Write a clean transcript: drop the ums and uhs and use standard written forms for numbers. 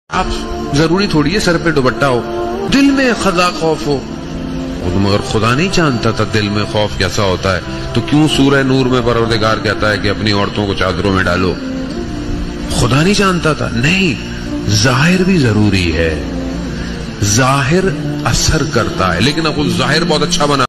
आप जरूरी थोड़ी है सर पे दुपट्टा हो, दिल में खदा खौफ हो। मगर खुदा नहीं जानता था दिल में खौफ कैसा होता है, तो क्यों सूरह नूर में परवरदिगार कहता है कि अपनी औरतों को चादरों में डालो? खुदा नहीं जानता था? नहीं, जाहिर भी जरूरी है, जाहिर असर करता है। लेकिन अब वो जाहिर बहुत अच्छा बना